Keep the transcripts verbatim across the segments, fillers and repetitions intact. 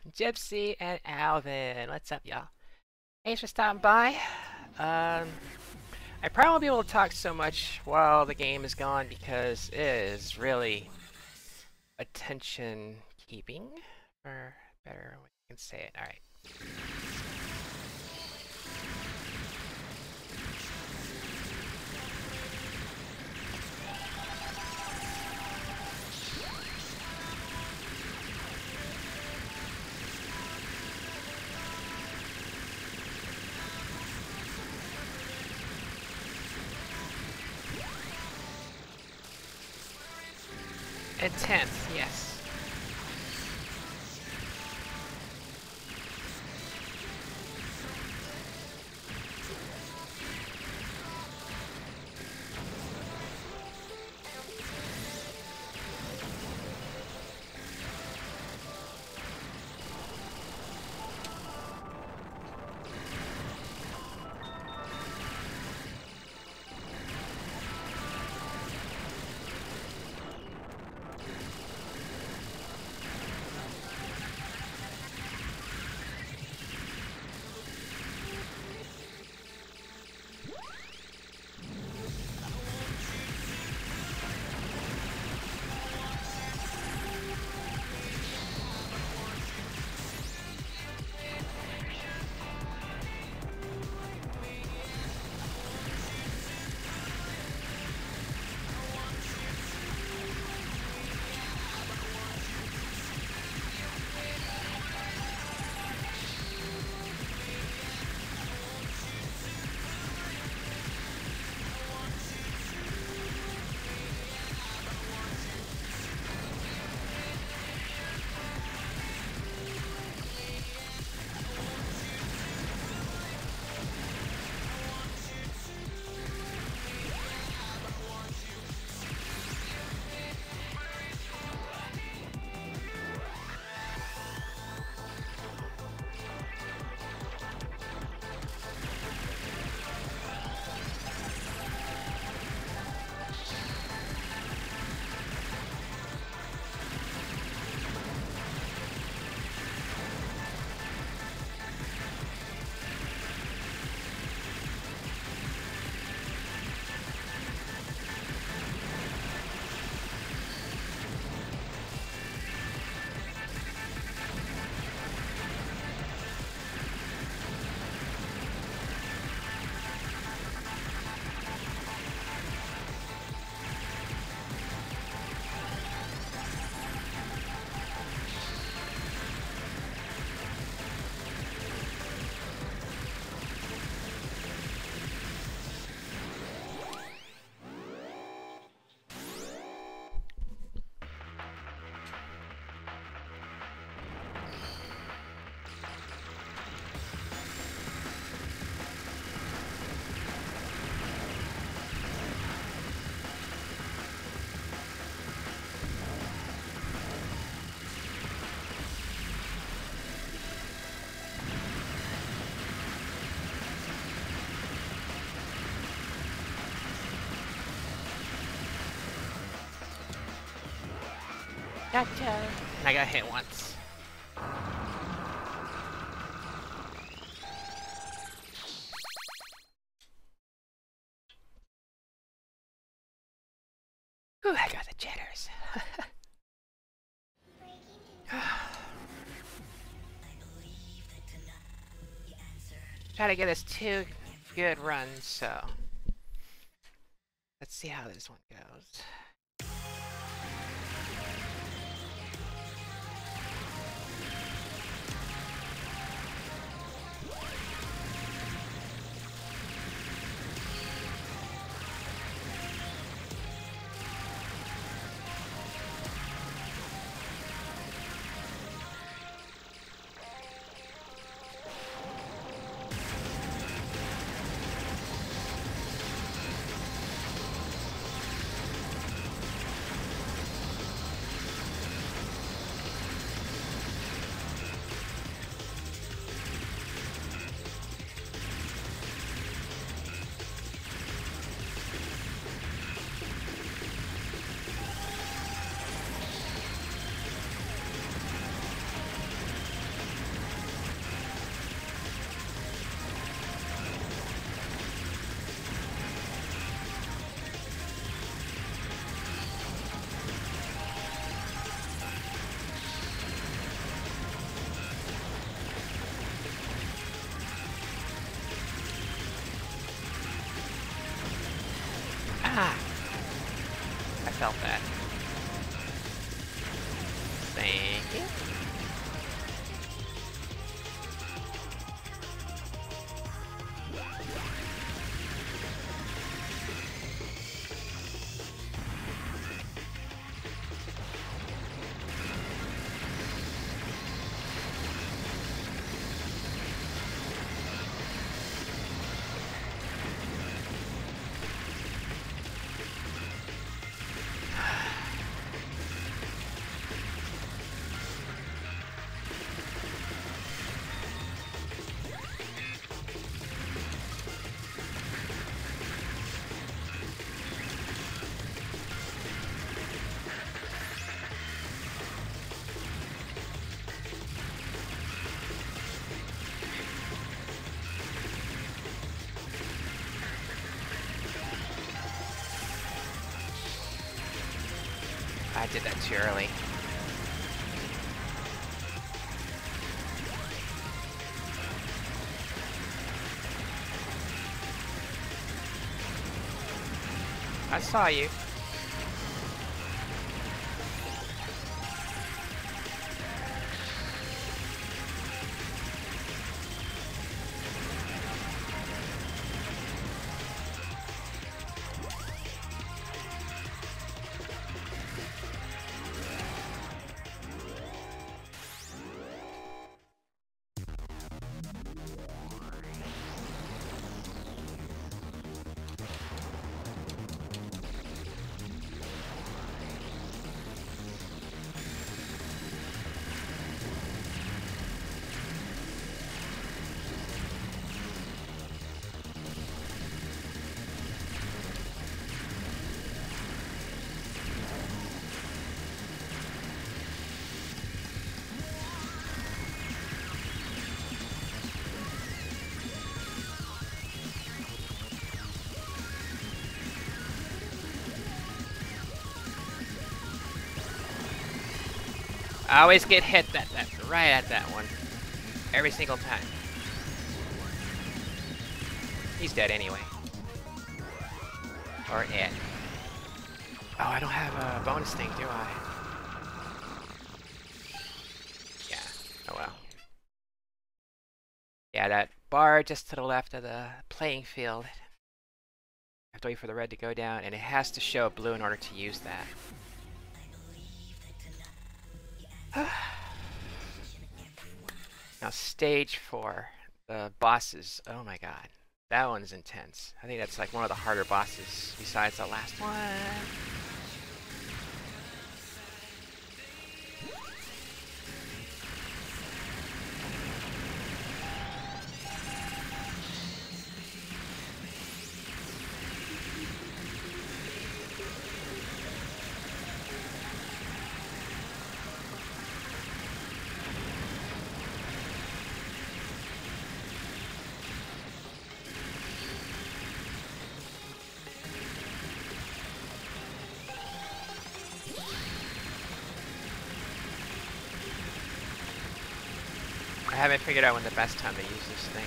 Gypsy, and Alvin. What's up, y'all? Thanks for stopping by. Um, I probably won't be able to talk so much while the game is gone because it is really attention keeping, or better way you can say it. All right. And tenth, yes. Gotcha. And I got hit once. Whew, I got the jitters. Try to get us two good runs, so let's see how this one goes. Ha! I felt that. Thank you. I did that too early. I saw you. I always get hit that, that right at that one. Every single time. He's dead anyway. Or it. Oh, I don't have a bonus thing, do I? Yeah. Oh well. Yeah, that bar just to the left of the playing field. I have to wait for the red to go down, and it has to show blue in order to use that. Now stage four, the bosses. Oh my god, that one's intense. I think that's like one of the harder bosses besides the last one. I haven't figured out when the best time to use this thing.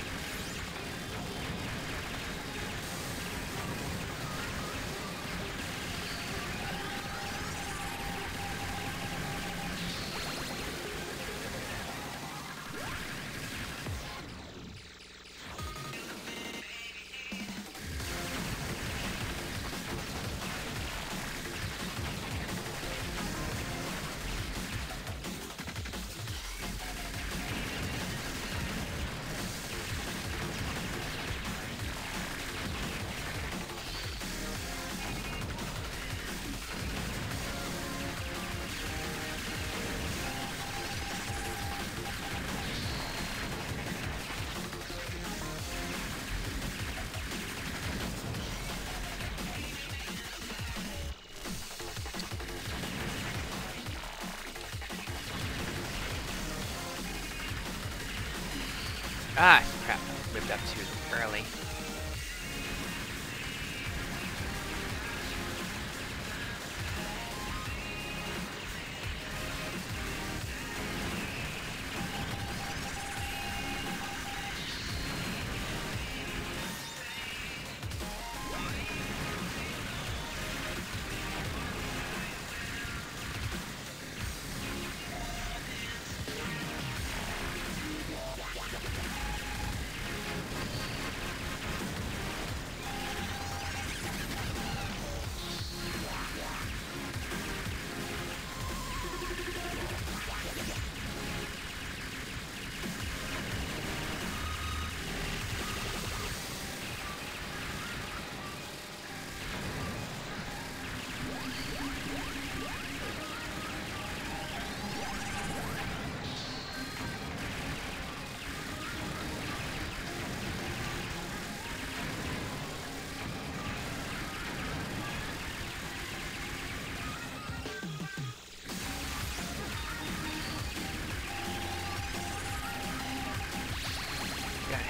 Ah, crap. I whipped up too early.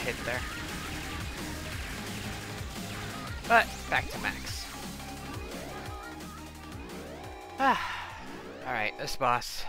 hit there. But back to max. Ah. Alright, this boss.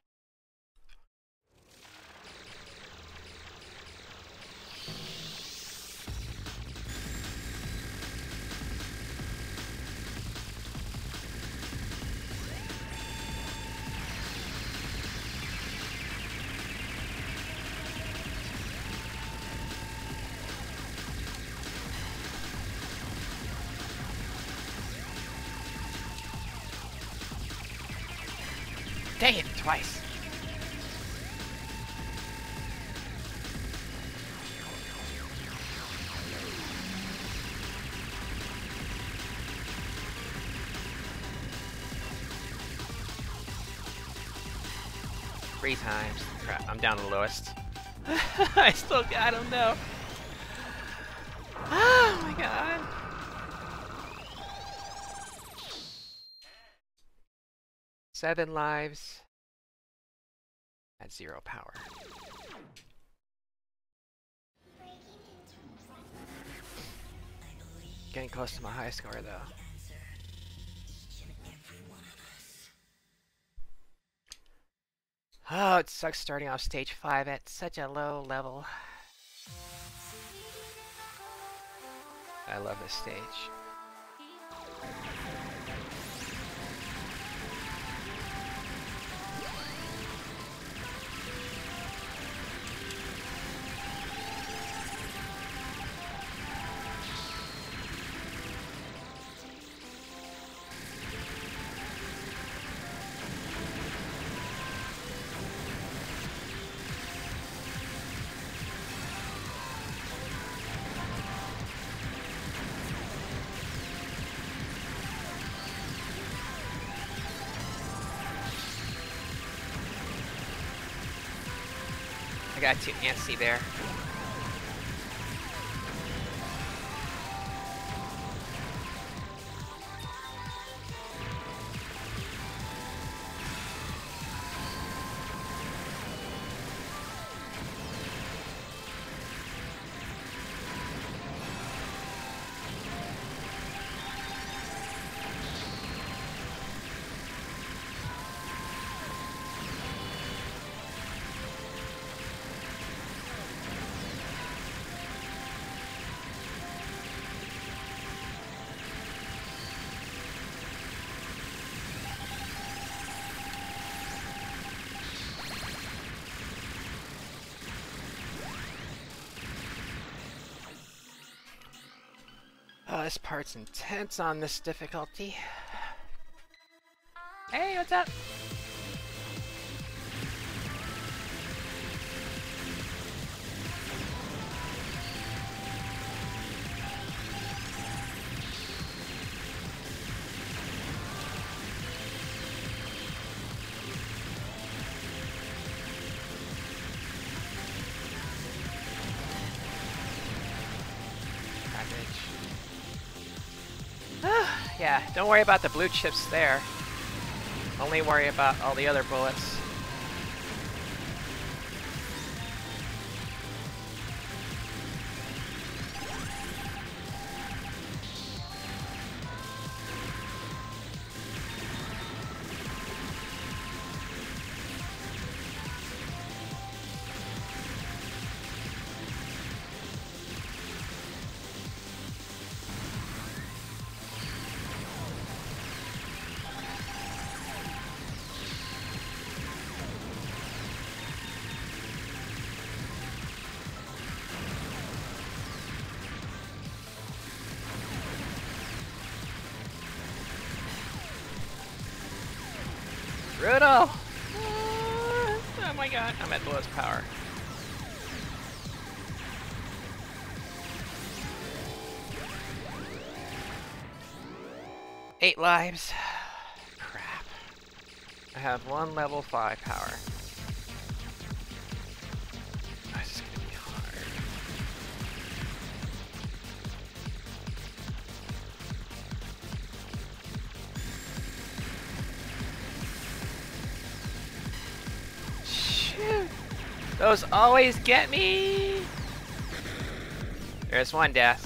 Dang it, twice. Three times. Crap, I'm down to the lowest. I still got him though. Oh my god. Seven lives at zero power. Getting close to my high score though. Oh, it sucks starting off stage five at such a low level. I love this stage. I got too antsy there. Oh, this part's intense on this difficulty. Hey, what's up? Yeah, don't worry about the blue chips there. Only worry about all the other bullets. Brutal! Oh my god, I'm at the lowest power. Eight lives. Crap. I have one level five power. This is gonna be hard. Shoot! Those always get me! There's one death.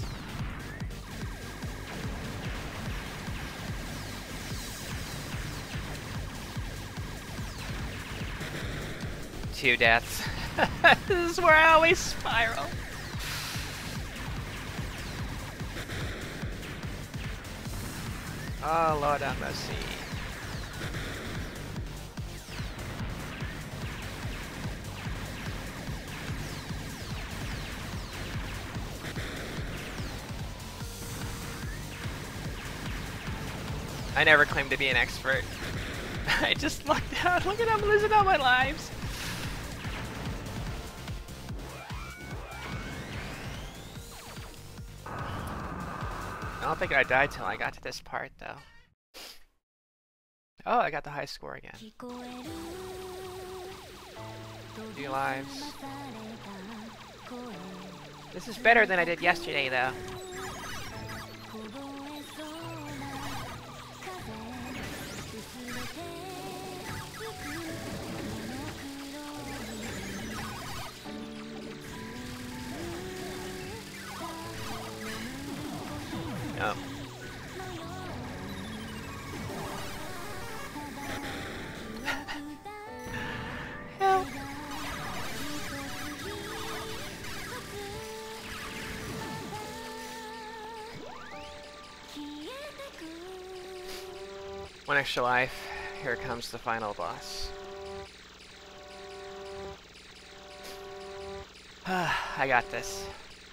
Two deaths. This is where I always spiral. Oh, Lord have mercy. I never claimed to be an expert. I just lucked out. Look at how I'm losing all my lives. I don't think I died till I got to this part, though. Oh, I got the high score again. Few lives. This is better than I did yesterday, though. Oh. Help. One extra life. Here comes the final boss. I got this.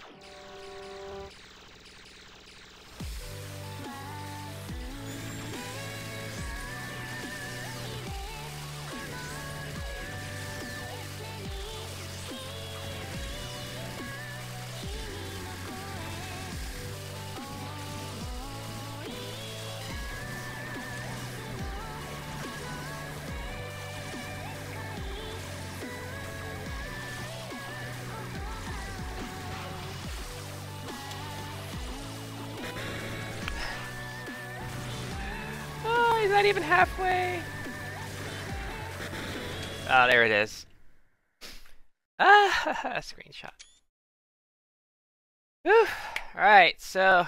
He's not even halfway. Oh, there it is. Ah, a screenshot. Whew. Alright, so...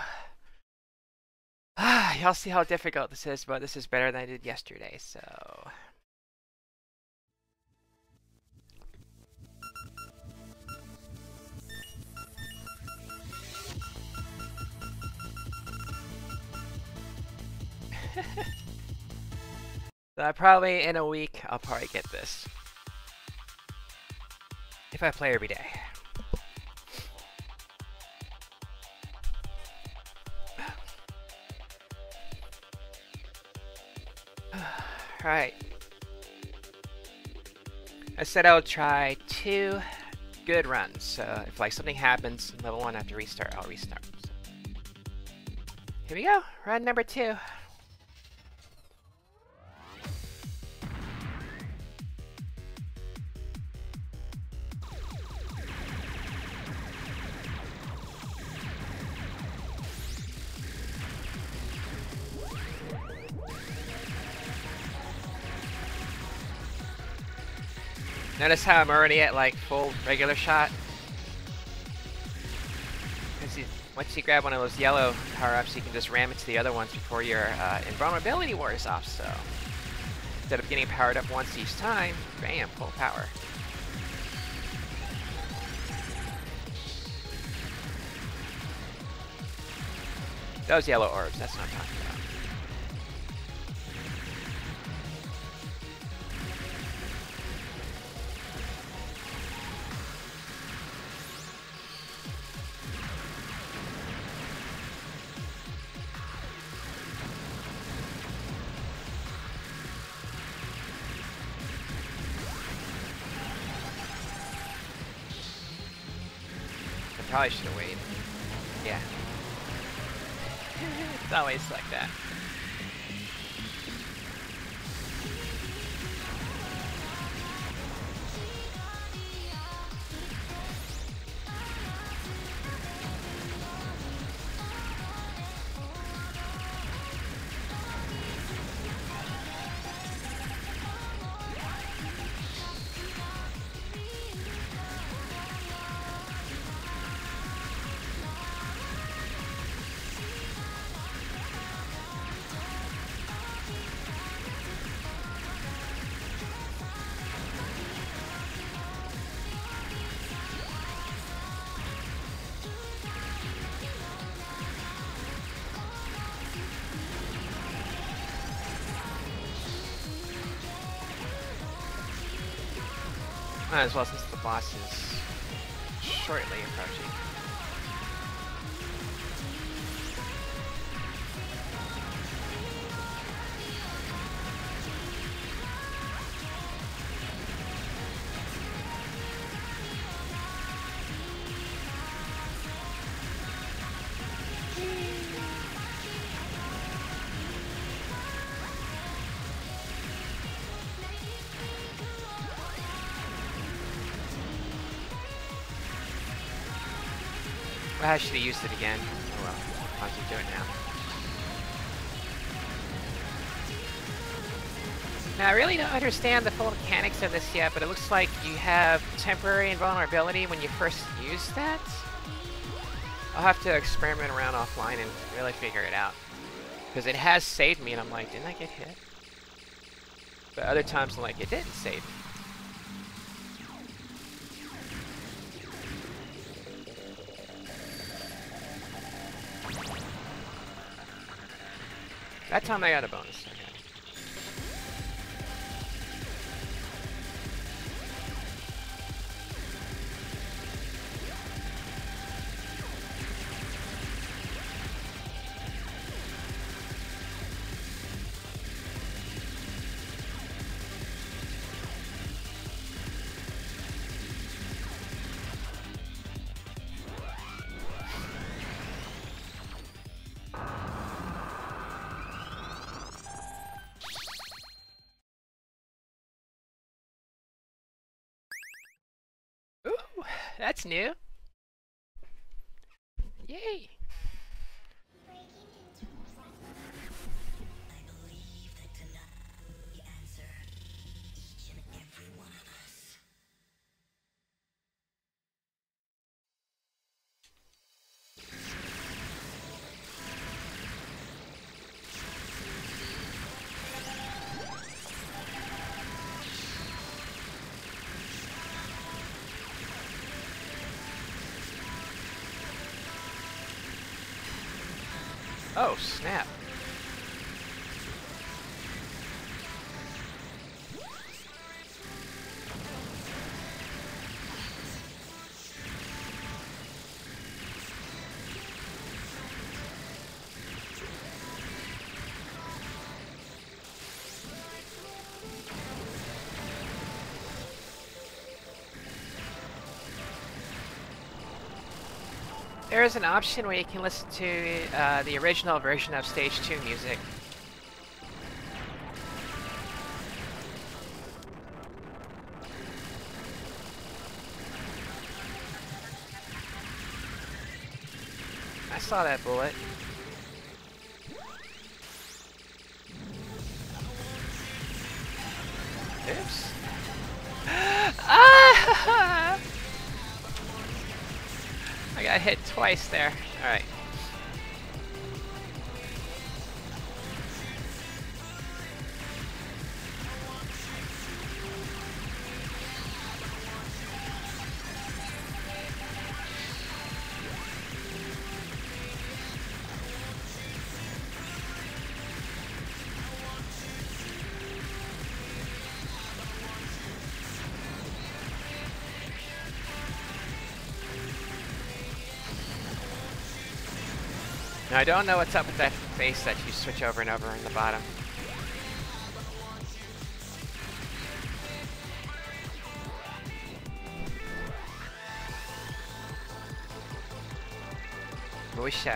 Ah, y'all see how difficult this is, but this is better than I did yesterday, so... So I probably, in a week, I'll probably get this. If I play every day. Alright. I said I would try two good runs. So if like something happens, level one I have to restart, I'll restart. So. Here we go, run number two. Notice how I'm already at like full regular shot. Because once you grab one of those yellow power-ups, you can just ram it to the other ones before your uh, invulnerability wears off. So instead of getting powered up once each time, bam, full power. Those yellow orbs, that's what I'm talking about. Probably should have waited. Yeah. It's always like that. Might as well, since the boss is shortly approaching. Well, I should have used it again. Oh well, I'll just do it now. Now, I really don't understand the full mechanics of this yet, but it looks like you have temporary invulnerability when you first use that. I'll have to experiment around offline and really figure it out. Because it has saved me, and I'm like, didn't I get hit? But other times, I'm like, it didn't save me. That time I got a bonus. Okay. Ooh, that's new. Yay. Oh, snap. There is an option where you can listen to uh, the original version of Stage two music. I saw that bullet. Oops. Ah! I got hit twice there. Alright. Now, I don't know what's up with that face that you switch over and over in the bottom. Boisha.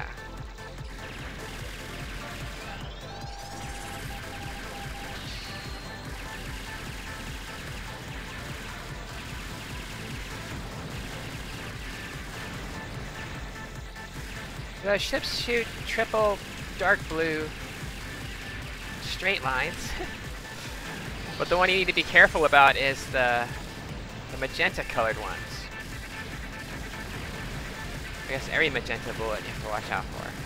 The ships shoot triple dark blue straight lines. But the one you need to be careful about is the, the magenta colored ones. I guess every magenta bullet you have to watch out for.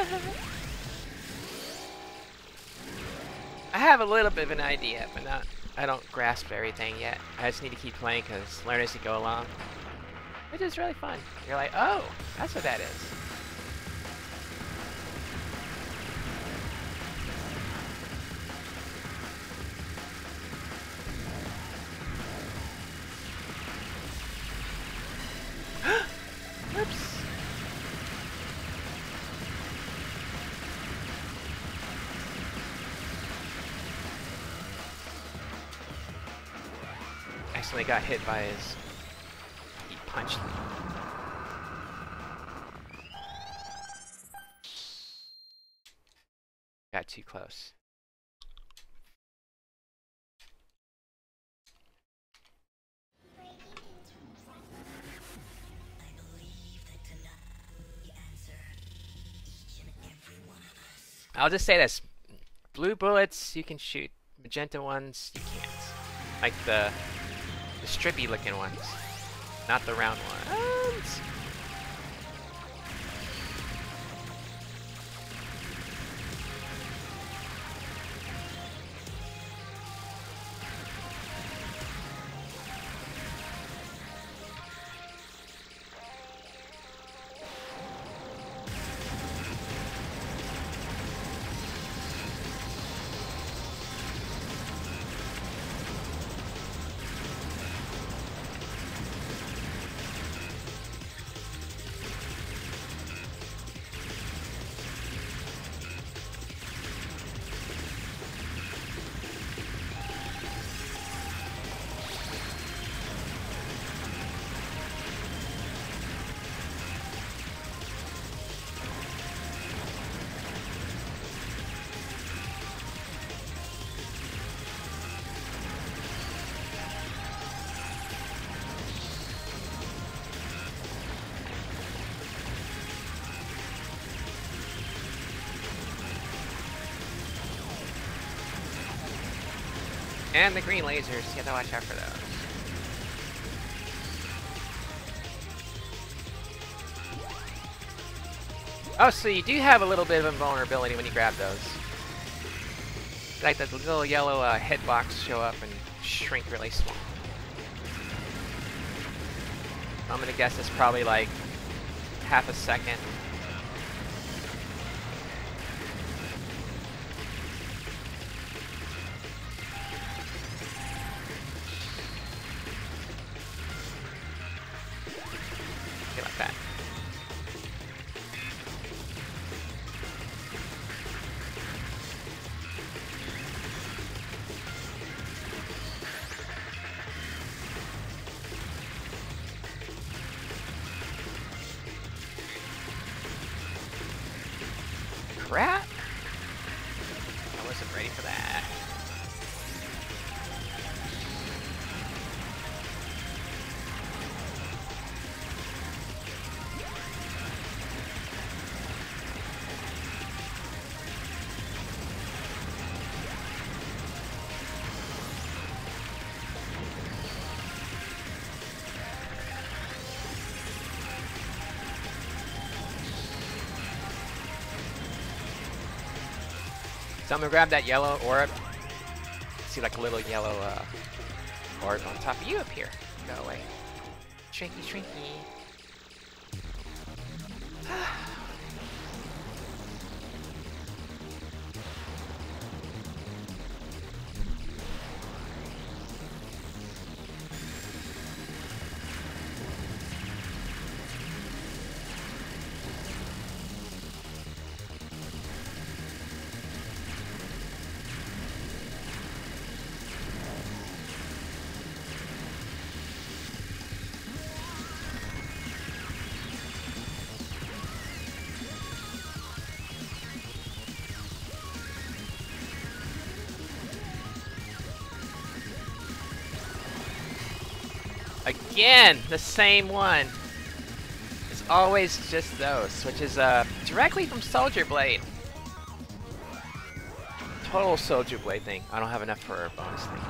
I have a little bit of an idea, but not I don't grasp everything yet. I just need to keep playing because learn as you go along. Which is really fun. You're like, oh, that's what that is. Oops. Accidentally got hit by his... He punched me. Got too close. I'll just say this. Blue bullets you can shoot. Magenta ones you can't. Like the the strippy looking ones. Not the round ones. And the green lasers, you have to watch out for those. Oh, so you do have a little bit of invulnerability when you grab those. Like the little yellow uh, hitbox show up and shrink really small. I'm gonna guess it's probably like half a second. Like that. Crap! I wasn't ready for that. So I'm gonna grab that yellow orb. See like a little yellow uh, orb on top of you up here. Go away. Shrinky, shrinky. Again, the same one. It's always just those, which is uh, directly from Soldier Blade. Total Soldier Blade thing. I don't have enough for a bonus thing.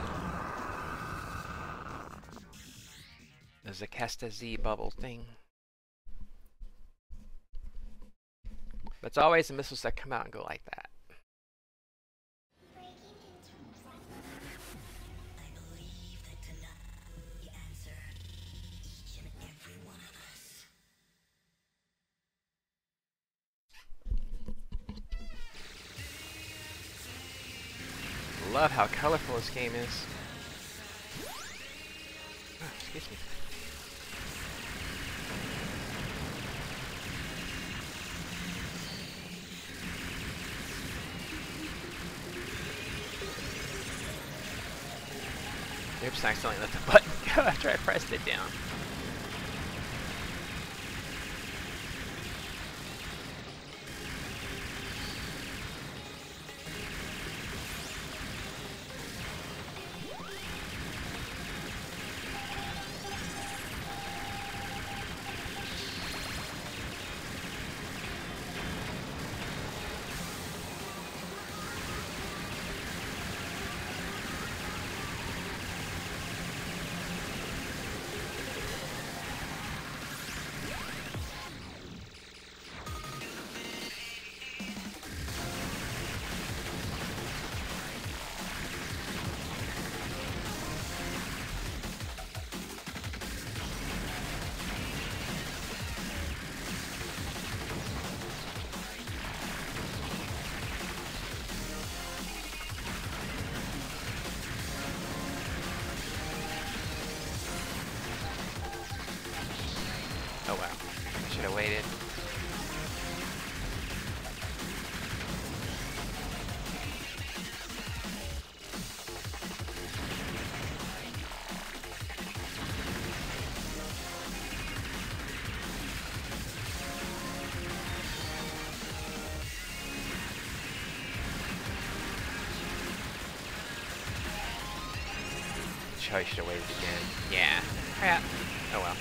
The Zakesta-Z bubble thing. But it's always the missiles that come out and go like that. love how colorful this game is. Oh, excuse me. Oops, I accidentally let the button go after I pressed it down. Oh wow, I should have waited. I should have waited again. Yeah. Crap. Oh well.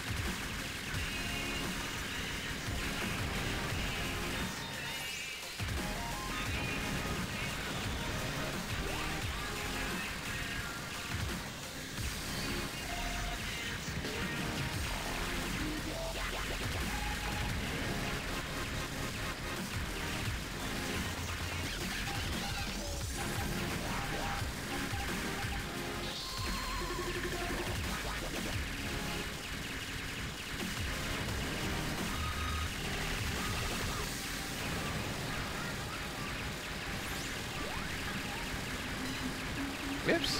Whoops.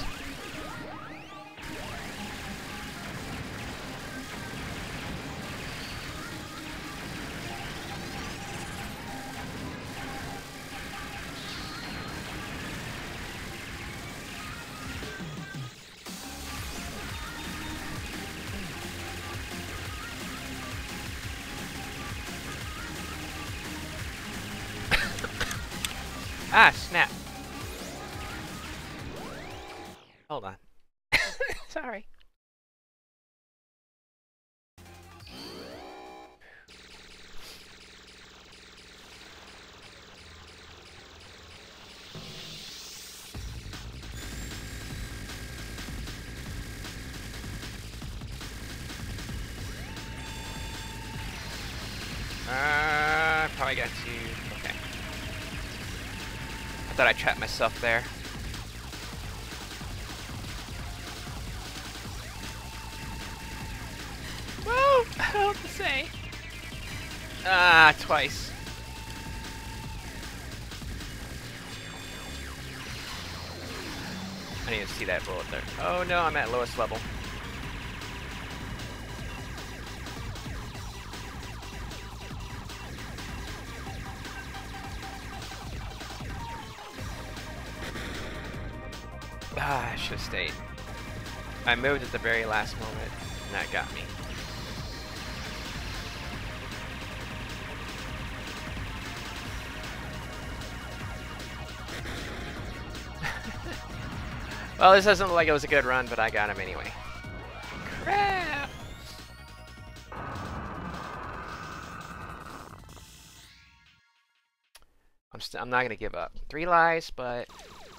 Ah, snap. Hold on. Sorry. Uh, probably got to. Okay. I thought I trapped myself there. Well, I don't have to say. Ah, twice. I didn't even see that bullet there. Oh no, I'm at lowest level. Ah, I should have stayed. I moved at the very last moment, and that got me. Well, this doesn't look like it was a good run, but I got him anyway. Crap! I'm st I'm not gonna give up. Three lives, but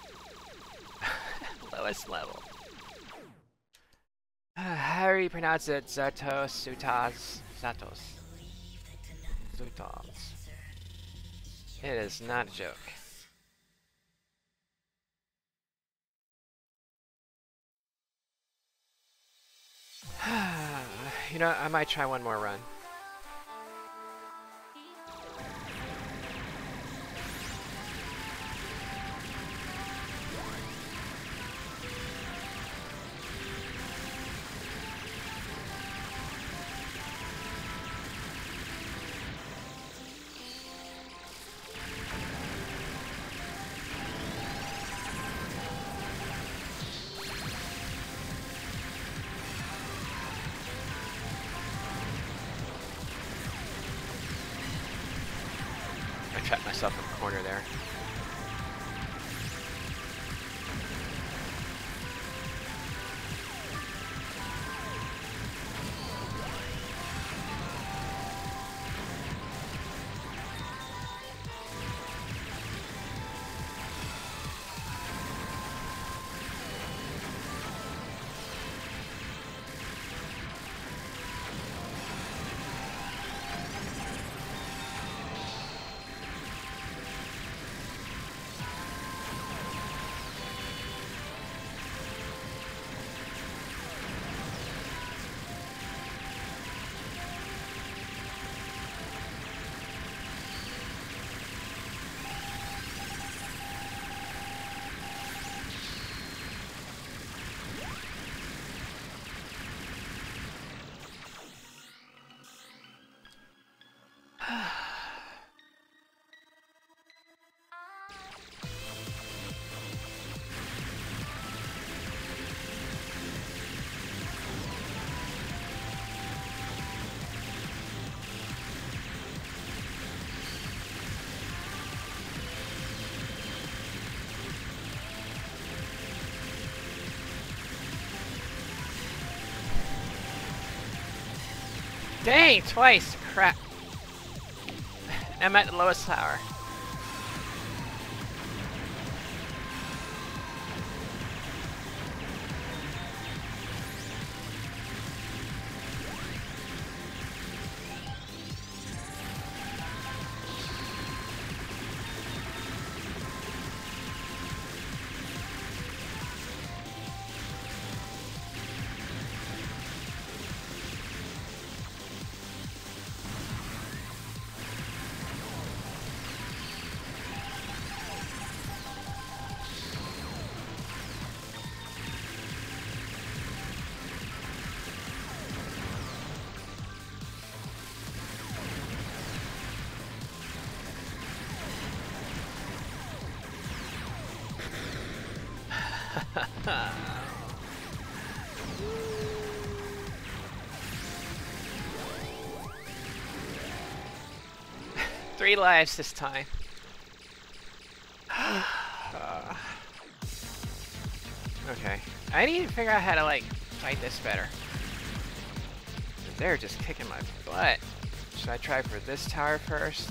lowest level. How do you pronounce it? Zuttoz, Zuttoz, Zuttoz, Zuttoz. It is not a joke. You know, I might try one more run. trapped myself in a corner there. Dang, twice! Crap. I'm at the lowest tower. Three lives this time. uh, okay. I need to figure out how to, like, fight this better. They're just kicking my butt. Should I try for this tower first?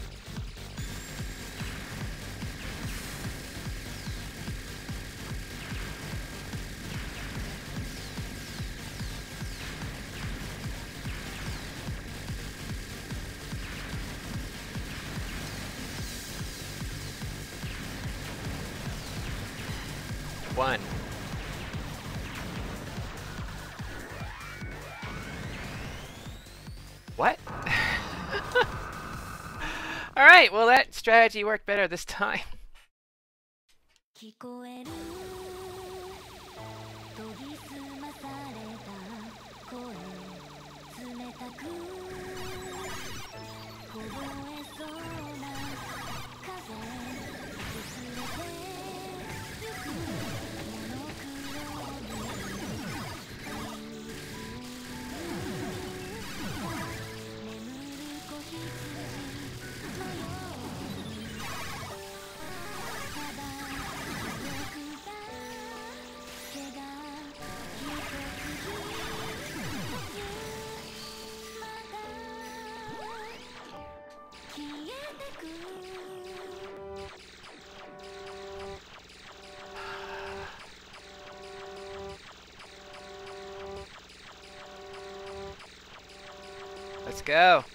One. What? Alright, well that strategy worked better this time. Let's go.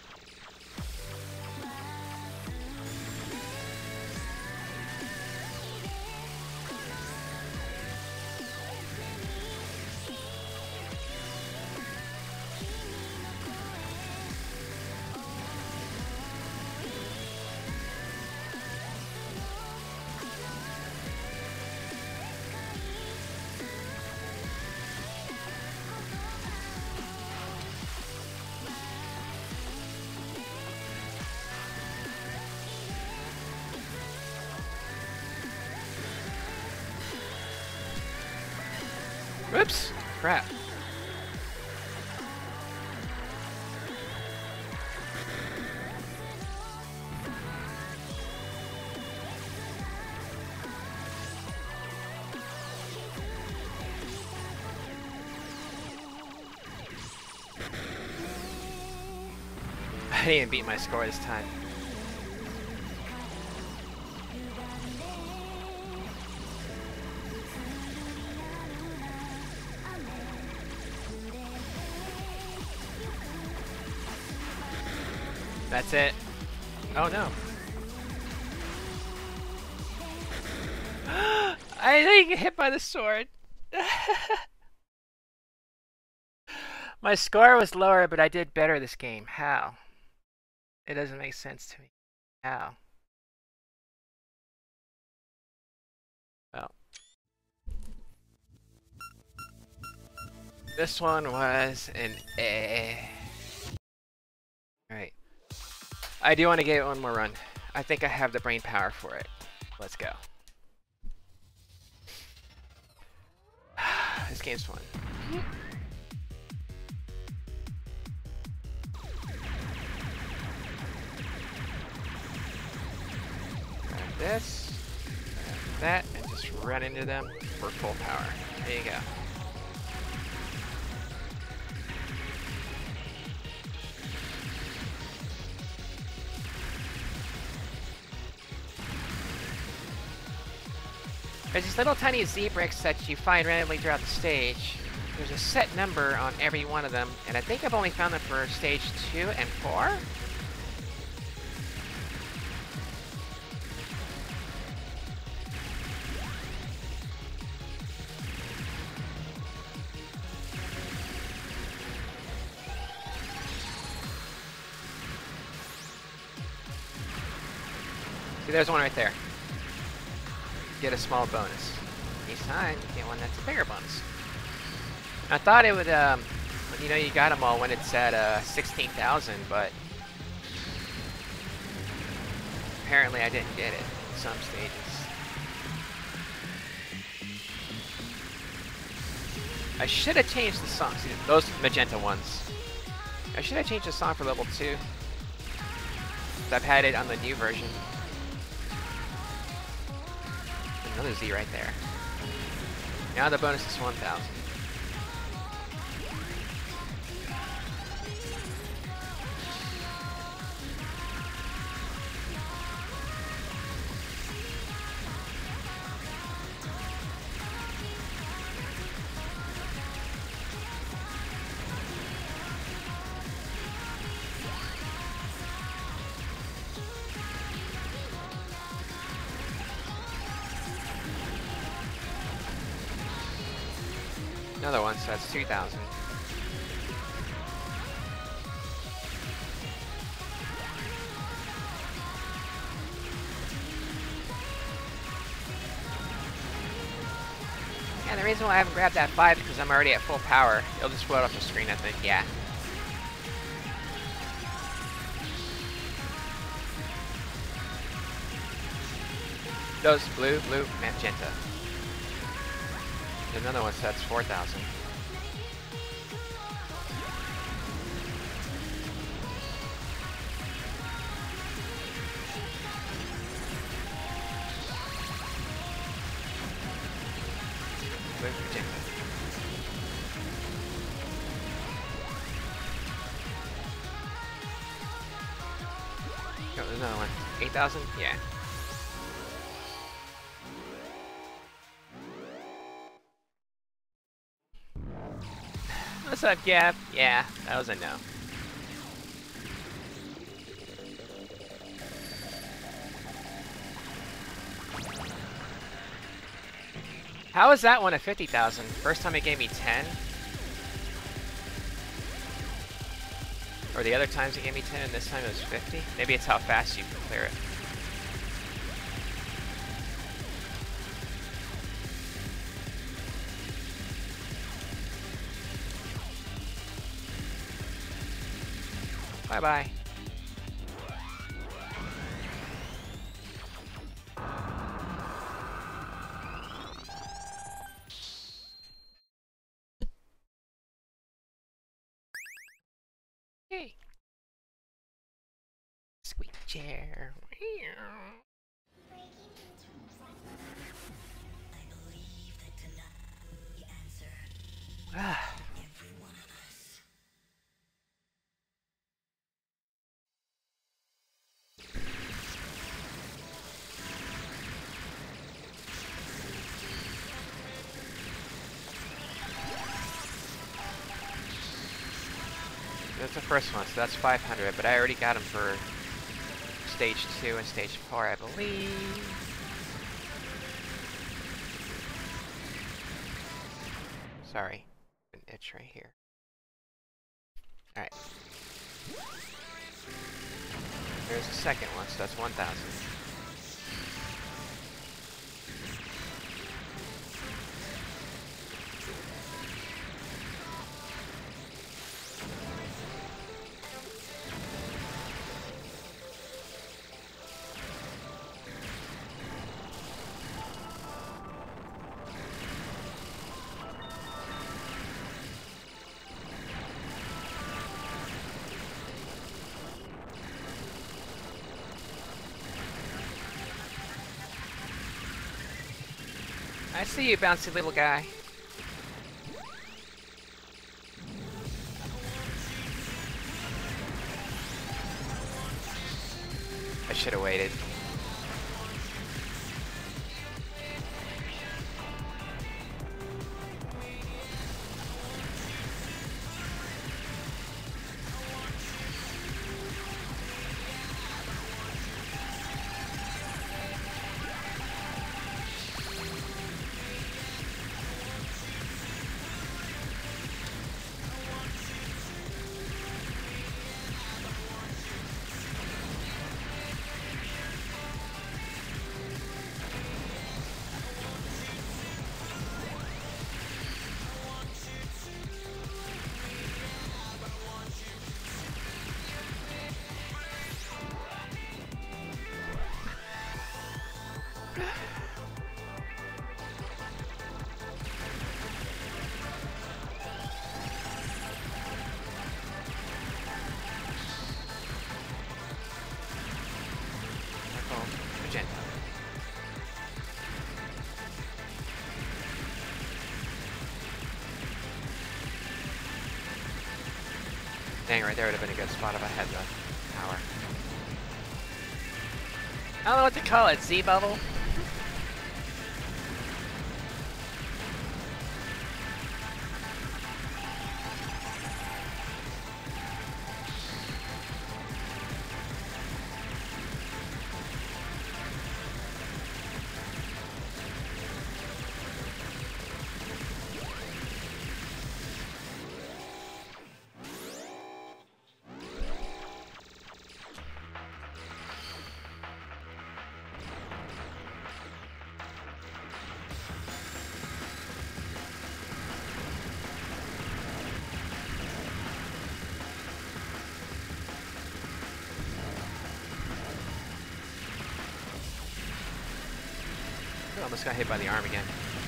Whoops! Crap. didn't even beat my score this time. That's it. Oh no. I didn't get hit by the sword. My score was lower, but I did better this game. How? It doesn't make sense to me. How? Oh. This one was an A. Alright. I do want to give it one more run. I think I have the brain power for it. Let's go. This game's fun. Grab this, grab that, and just run into them for full power. There you go. There's these little tiny Z bricks that you find randomly throughout the stage. There's a set number on every one of them, and I think I've only found them for stage two and four? See, there's one right there. Get a small bonus. Each time, you get one that's a bigger bonus. I thought it would, um, you know, you got them all when it's at uh, sixteen thousand, but apparently I didn't get it in some stages. I should have changed the song. See, those magenta ones. I should have changed the song for level two. I've had it on the new version. Another Z right there. Now the bonus is one thousand. Another one, so that's two thousand. Yeah, the reason why I haven't grabbed that five is because I'm already at full power. It'll just float off the screen, I think. Yeah. Those blue, blue, magenta. There's another one, so that's four thousand. Blue, magenta. Oh, there's another one. eight thousand? Yeah. What's up, Gap? Yeah, that was a no. How is that one at fifty thousand? First time it gave me ten? Or the other times it gave me ten and this time it was fifty? Maybe it's how fast you can clear it. Bye-bye. Hey. Squeak chair. Ah. That's the first one, so that's five hundred, but I already got them for stage two and stage four, I believe. Sorry, an itch right here. Alright. There's the second one, so that's one thousand. I see you, bouncy little guy. I should have waited. Dang, right there would have been a good spot if I had the power. I don't know what to call it, Z-bubble? Almost got hit by the arm again.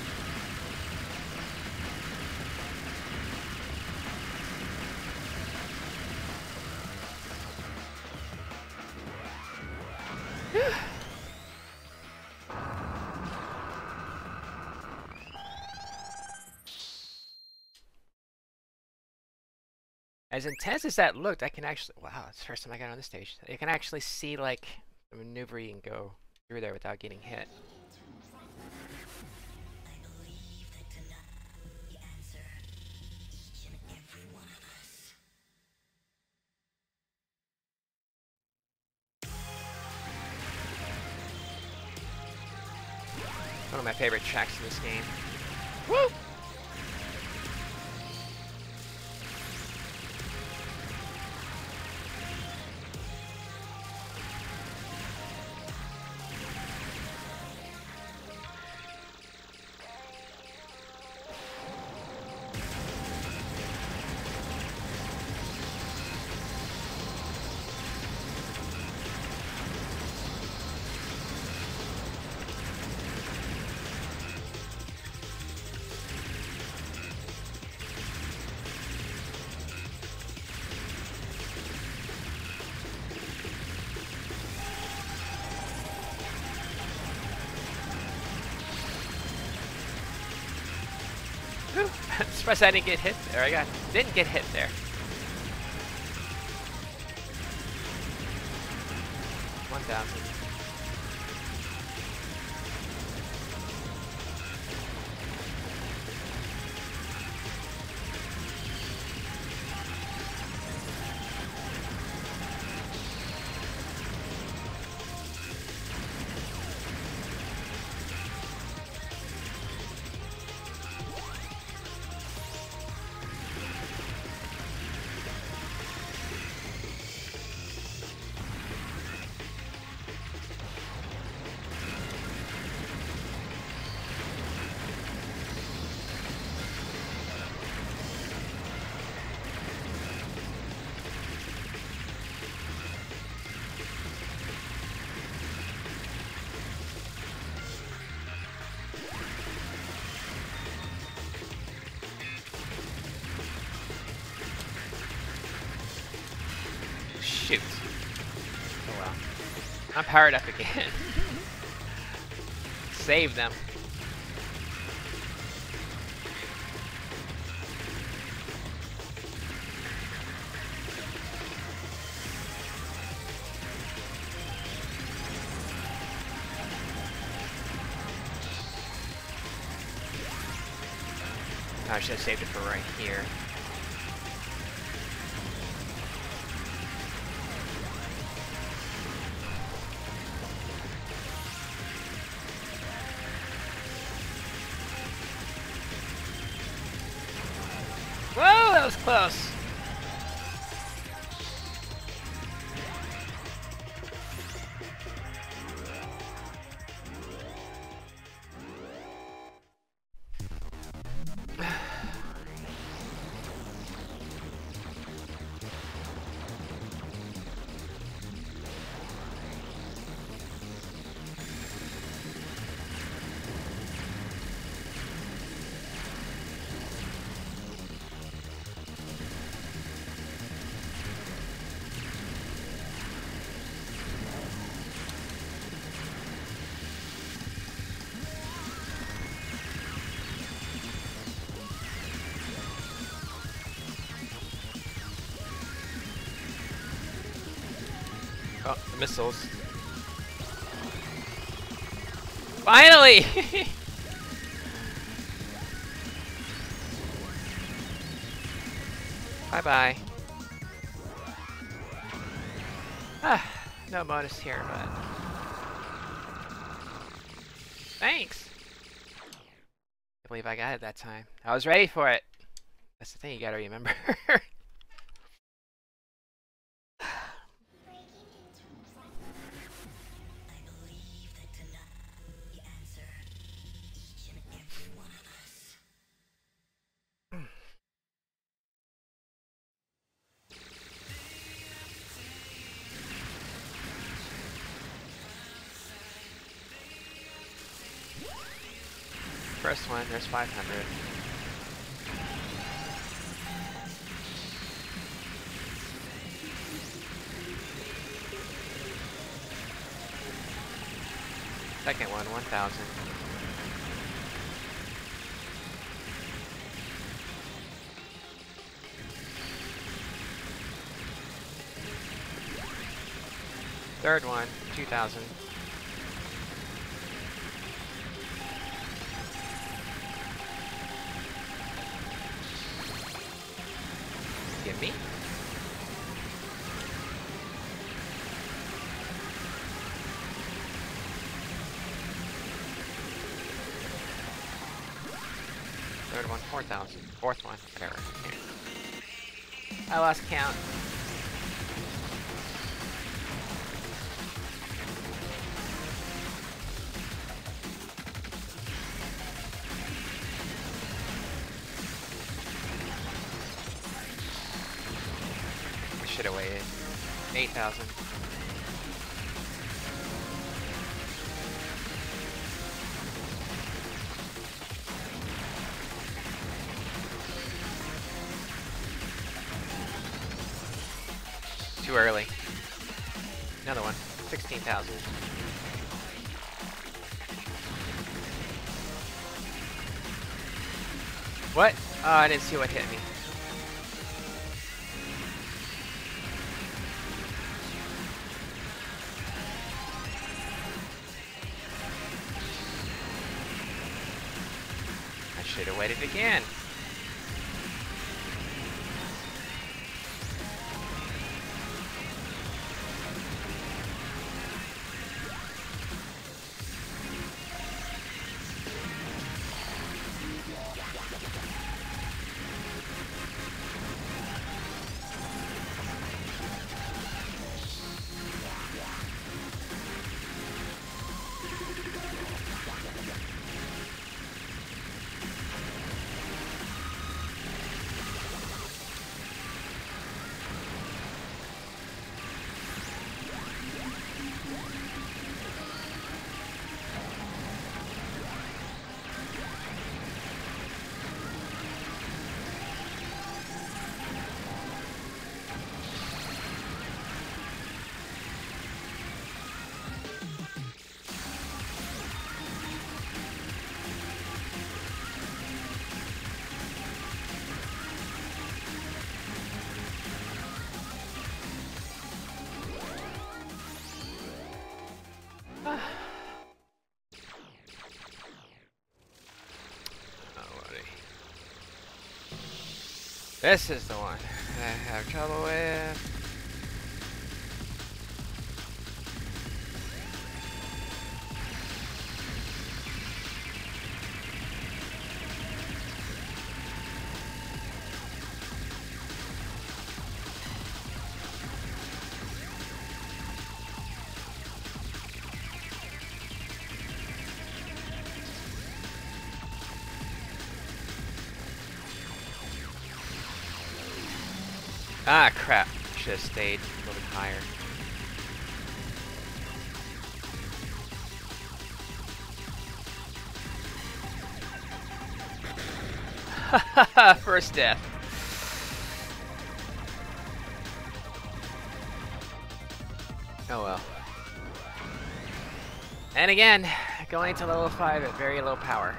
As intense as that looked, I can actually, wow, it's the first time I got on this stage. I can actually see like the maneuver you can go through there without getting hit. One of my favorite tracks in this game. Woo! I'm surprised I didn't get hit there. I got didn't get hit there. One thousand. shoot. Oh well. I'm powered up again. Save them. I should have saved it for right here. Whoa, that was close. Oh, the missiles. Finally! Bye-bye. Ah, no bonus here, but... Thanks! I believe I got it that time. I was ready for it. That's the thing you gotta remember. First one, there's five hundred. Second one, one thousand. Third one, two thousand. Give me. Third one, four thousand. Fourth one, whatever. Here. I lost count. Should have waited. eight thousand. Too early. Another one. sixteen thousand. What? Oh, I didn't see what hit me. Should have waited again. This is the one I have trouble with. Ah, crap. Should have stayed a little bit higher. First death. Oh well. And again, going to level five at very low power.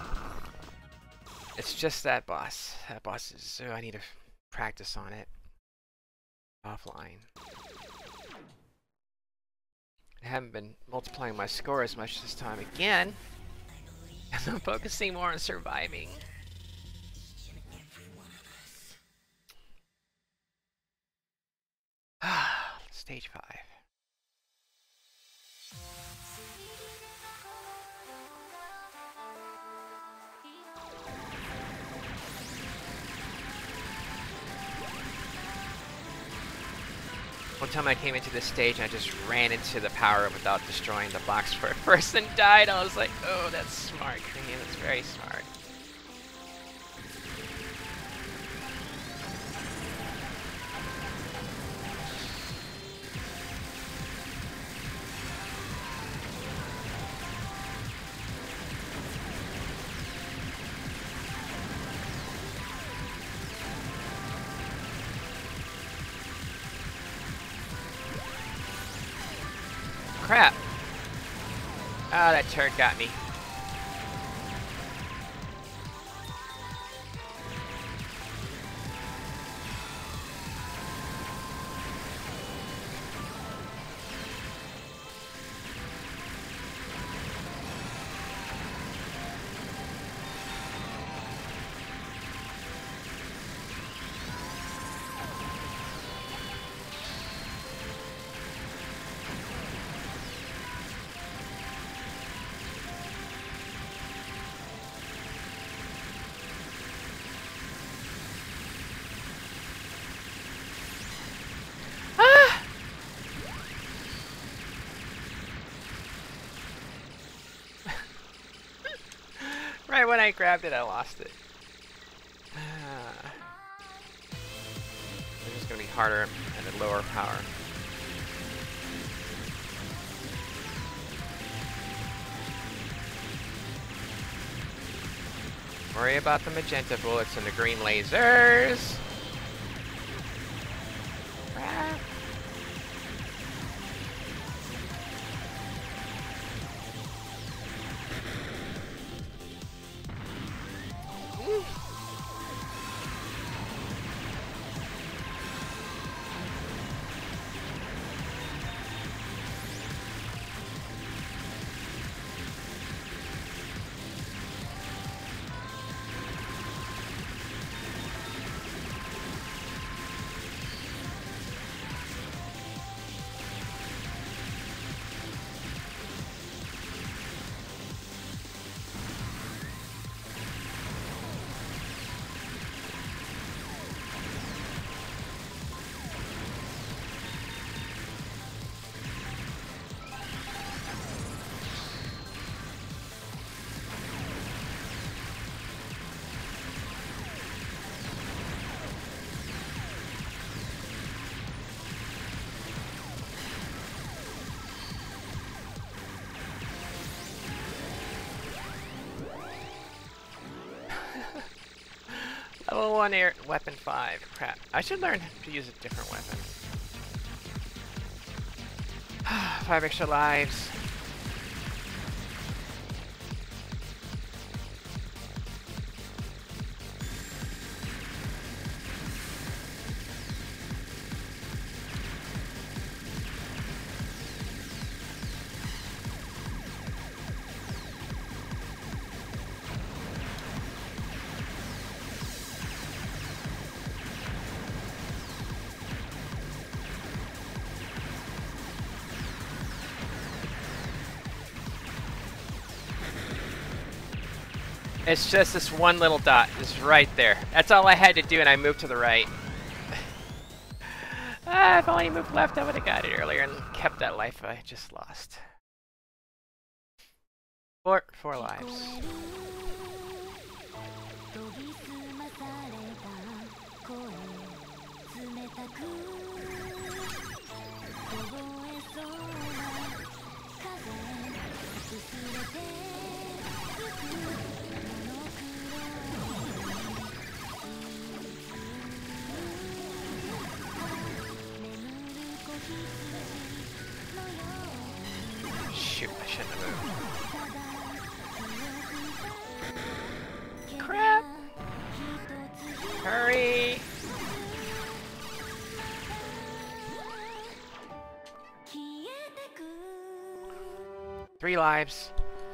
It's just that boss. That boss is... So I need to practice on it. Offline. I haven't been multiplying my score as much this time again. I'm focusing more on surviving. Stage five. One time I came into this stage and I just ran into the power without destroying the box for it first and died. I was like, oh, that's smart, Cream. That's very smart. Crap. Ah, that turd got me. Right when I grabbed it, I lost it. Ah. It's just gonna be harder and at lower power. Worry about the magenta bullets and the green lasers. Ah. Level one air weapon five. Crap. I should learn to use a different weapon. Five extra lives. It's just this one little dot. It's right there. That's all I had to do, and I moved to the right. Ah, if only I moved left, I would have got it earlier and kept that life I just lost. Four, four lives. Shoot, I shouldn't have moved. Crap! Hurry! Three lives.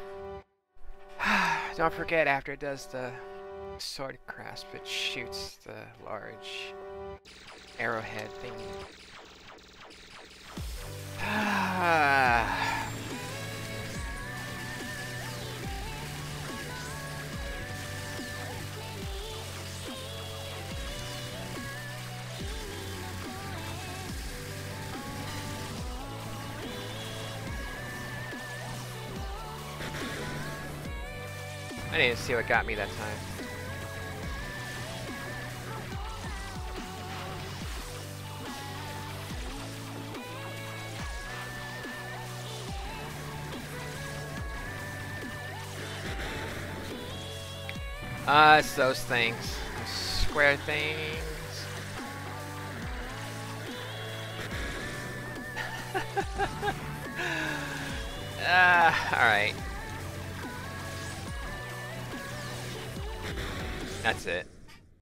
Don't forget, after it does the sword grasp, it shoots the large arrowhead thing. I didn't see what got me that time. Ah, uh, it's those things. Those square things. Ah, uh, alright. That's it.